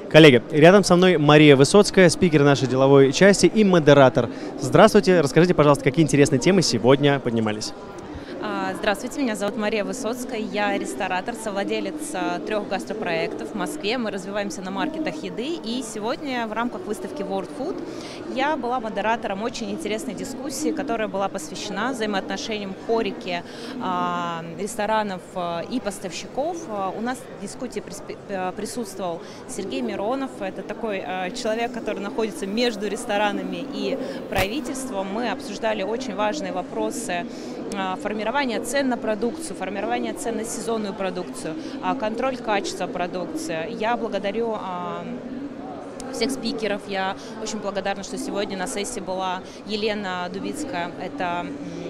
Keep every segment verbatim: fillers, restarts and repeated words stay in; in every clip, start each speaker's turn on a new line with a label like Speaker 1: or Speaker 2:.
Speaker 1: Коллеги, рядом со мной Мария Высоцкая, спикер нашей деловой части и модератор. Здравствуйте, расскажите, пожалуйста, какие интересные темы сегодня поднимались?
Speaker 2: Здравствуйте, меня зовут Мария Высоцкая, я ресторатор, совладелец трех гастропроектов в Москве. Мы развиваемся на маркетах еды, и сегодня в рамках выставки World Food я была модератором очень интересной дискуссии, которая была посвящена взаимоотношениям хорики ресторанов и поставщиков. У нас в дискуссии присутствовал Сергей Миронов, это такой человек, который находится между ресторанами и правительством. Мы обсуждали очень важные вопросы формирования цен на продукцию, формирование цен на сезонную продукцию, контроль качества продукции. Я благодарю всех спикеров. Я очень благодарна, что сегодня на сессии была Елена Дубицкая, это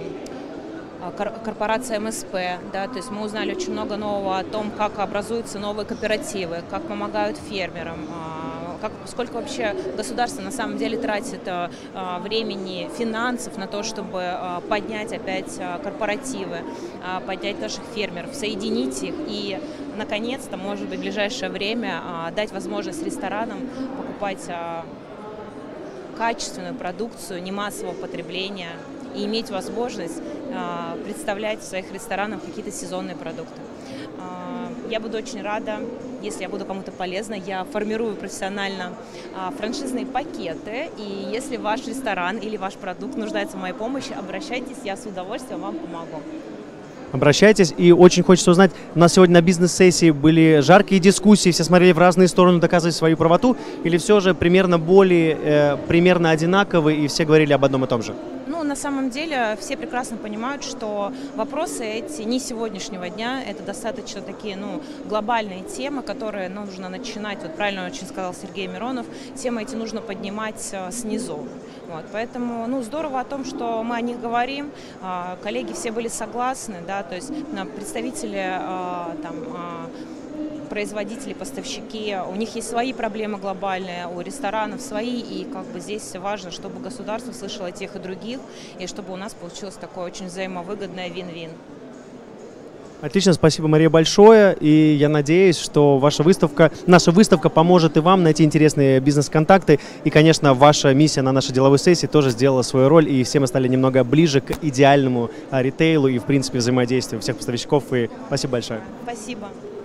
Speaker 2: корпорация эм эс пэ, да, то есть мы узнали очень много нового о том, как образуются новые кооперативы, как помогают фермерам, как, сколько вообще государство на самом деле тратит а, времени, финансов на то, чтобы а, поднять опять а, корпоративы, а, поднять наших фермеров, соединить их и, наконец-то, может быть, в ближайшее время а, дать возможность ресторанам покупать а, качественную продукцию, не массового потребления и иметь возможность а, представлять в своих ресторанах какие-то сезонные продукты. А, я буду очень рада, если я буду кому-то полезна. Я формирую профессионально а, франшизные пакеты, и если ваш ресторан или ваш продукт нуждается в моей помощи, обращайтесь, я с удовольствием вам помогу.
Speaker 1: Обращайтесь, и очень хочется узнать, у нас сегодня на бизнес-сессии были жаркие дискуссии, все смотрели в разные стороны, доказывать свою правоту, или все же примерно более, э, примерно одинаковые, и все говорили об одном и том же?
Speaker 2: Ну, на самом деле, все прекрасно понимают, что вопросы эти не сегодняшнего дня, это достаточно такие, ну, глобальные темы, которые нужно начинать, вот правильно очень сказал Сергей Миронов, темы эти нужно поднимать а, снизу. Вот, поэтому, ну, здорово о том, что мы о них говорим, а, коллеги все были согласны, да, то есть представители, а, там, а, производители, поставщики, у них есть свои проблемы глобальные, у ресторанов свои, и как бы здесь важно, чтобы государство слышало тех и других, и чтобы у нас получилось такое очень взаимовыгодное вин-вин.
Speaker 1: Отлично, спасибо, Мария, большое, и я надеюсь, что ваша выставка, наша выставка поможет и вам найти интересные бизнес-контакты, и, конечно, ваша миссия на нашей деловой сессии тоже сделала свою роль, и все мы стали немного ближе к идеальному ритейлу и, в принципе, взаимодействию всех поставщиков, и спасибо большое.
Speaker 2: Спасибо.